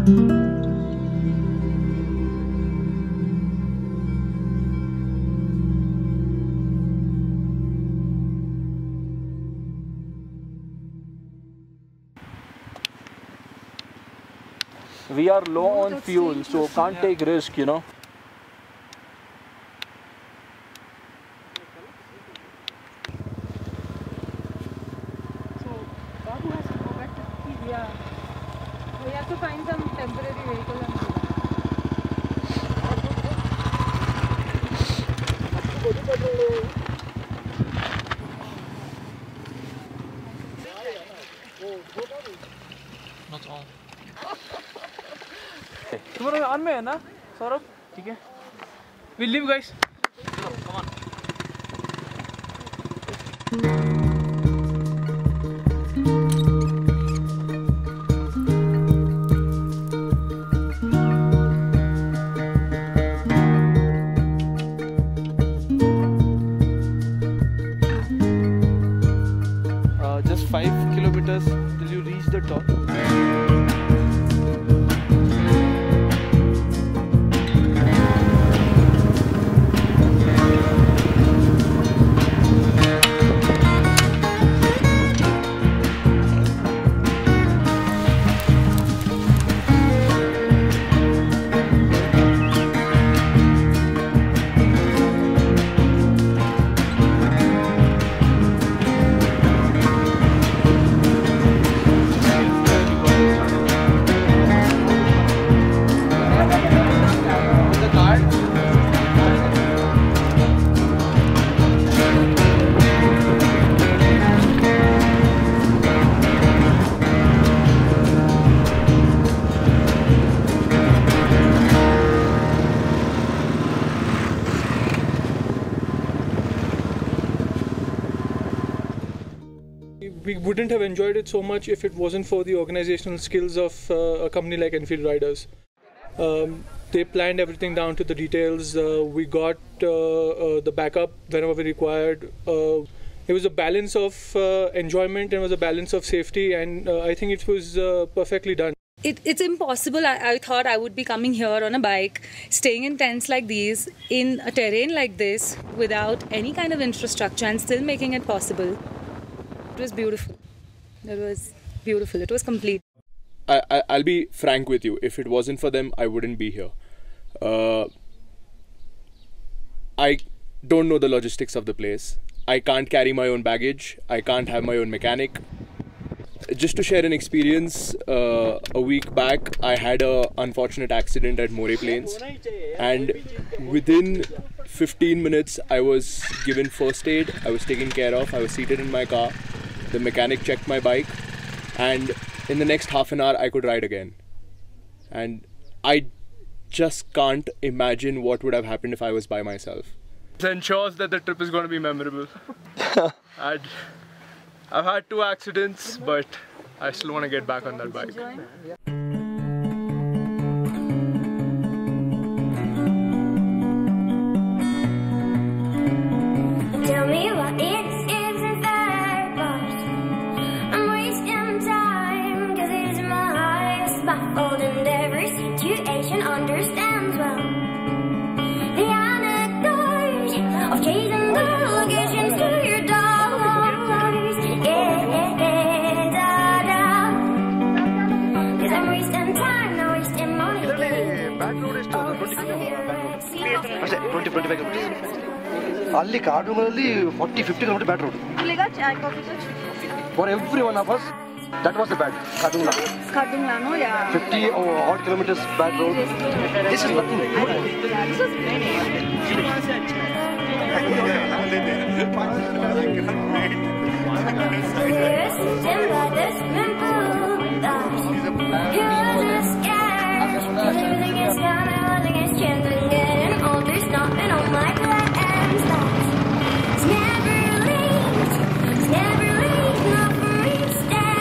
We are low on fuel, so can't take risk, you know. So Babu has to go back to India. We have to find some temporary vehicle and Not all. Tomorrow on me, na? Saurabh? Okay. We'll leave, guys. Come on. Just 5 kilometers till you reach the top. We wouldn't have enjoyed it so much if it wasn't for the organizational skills of a company like Enfield Riders. They planned everything down to the details. We got the backup whenever we required. It was a balance of enjoyment and it was a balance of safety, and I think it was perfectly done. It's impossible. I thought I would be coming here on a bike, staying in tents like these, in a terrain like this, without any kind of infrastructure, and still making it possible. It was beautiful. It was beautiful. It was complete. I'll be frank with you. If it wasn't for them, I wouldn't be here. I don't know the logistics of the place. I can't carry my own baggage. I can't have my own mechanic. Just to share an experience, a week back I had an unfortunate accident at Moree Plains, and within 15 minutes I was given first aid, I was taken care of, I was seated in my car, the mechanic checked my bike, and in the next half an hour I could ride again. And I just can't imagine what would have happened if I was by myself. It ensures that the trip is going to be memorable. I've had 2 accidents, but I still want to get back on that bike. Tell me what it is inside, boss. I'm wasting time, cause it's my highest baffled, and every situation understands well the anecdote of chasing the locations to your doors. Cause I'm wasting time, not wasting money. Ali Kadungalli 40-50 km bad road. For every one of us, that was the bad Kadungla. Kadungla, no, yeah. 50 odd kilometers bad road. This is nothing good. Yeah, this was everything is gone, everything is changing, getting older, stomping on my plans. It's never late, not for each day.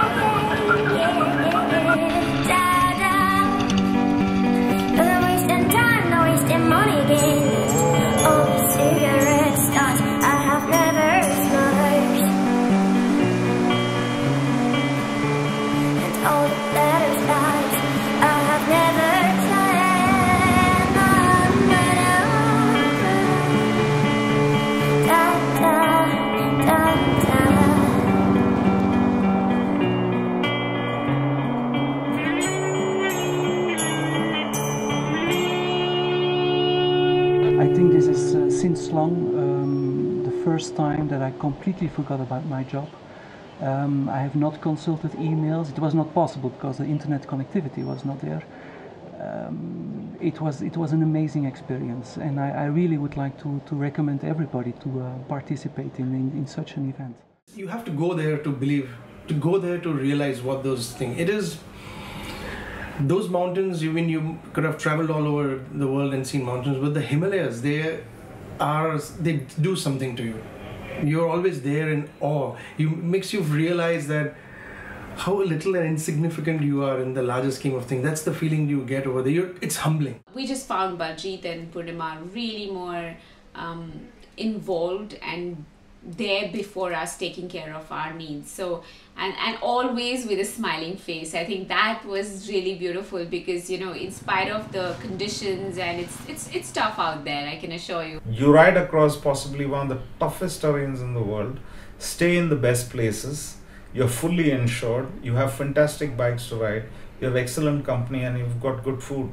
Da-da. 'Cause I'm wasting time, not wasting money games. Oh, cigarette stars I have never smoked, and all the letters that I I've never tried. Da, da, da, da. I think this is since long the first time that I completely forgot about my job. I have not consulted emails. It was not possible because the internet connectivity was not there. It was an amazing experience, and I really would like to recommend everybody to participate in such an event. You have to go there to believe, to go there to realize what those things. It is those mountains. You could have traveled all over the world and seen mountains, but the Himalayas, they do something to you. You're always there in awe. Makes you realize that how little and insignificant you are in the larger scheme of things. That's the feeling you get over there. It's humbling. We just found Baljeet and Purnima really more involved and there before us, taking care of our needs. So and always with a smiling face. I think that was really beautiful because, you know, in spite of the conditions, and it's tough out there, I can assure you. You ride across possibly one of the toughest terrains in the world, stay in the best places, you're fully insured, you have fantastic bikes to ride, you have excellent company, and you've got good food.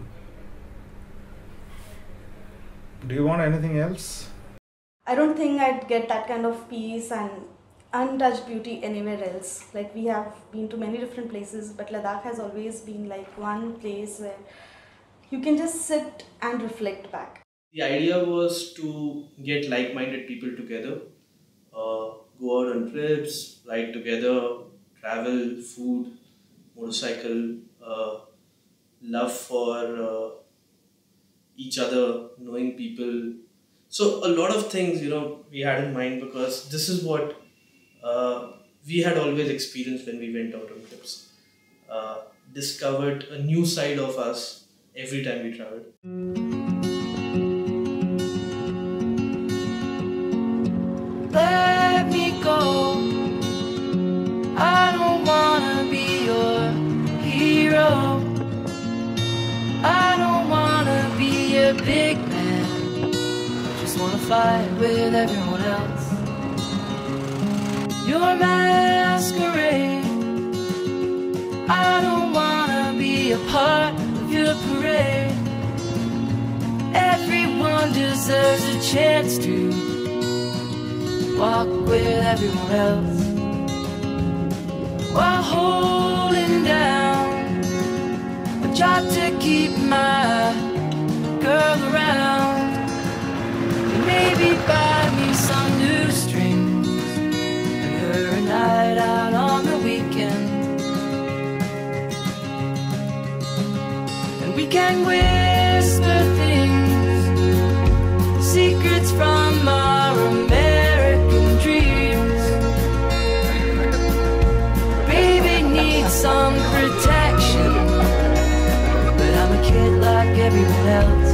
Do you want anything else? I don't think I'd get that kind of peace and untouched beauty anywhere else. Like, we have been to many different places, but Ladakh has always been like one place where you can just sit and reflect back. The idea was to get like-minded people together, go out on trips, ride together, travel, food, motorcycle, love for each other, knowing people. So a lot of things, you know, we had in mind because this is what we had always experienced when we went out on trips. Discovered a new side of us every time we traveled. Let me go. I don't wanna be your hero. I don't wanna be a big man. Just wanna fight with everyone else. Your masquerade. I don't wanna be a part of your parade. Everyone deserves a chance to walk with everyone else while holding down a job to keep my girl around. Maybe buy me some new strings and her a night out on the weekend. And we can whisper things, secrets from our American dreams. Baby needs some protection, but I'm a kid like everyone else.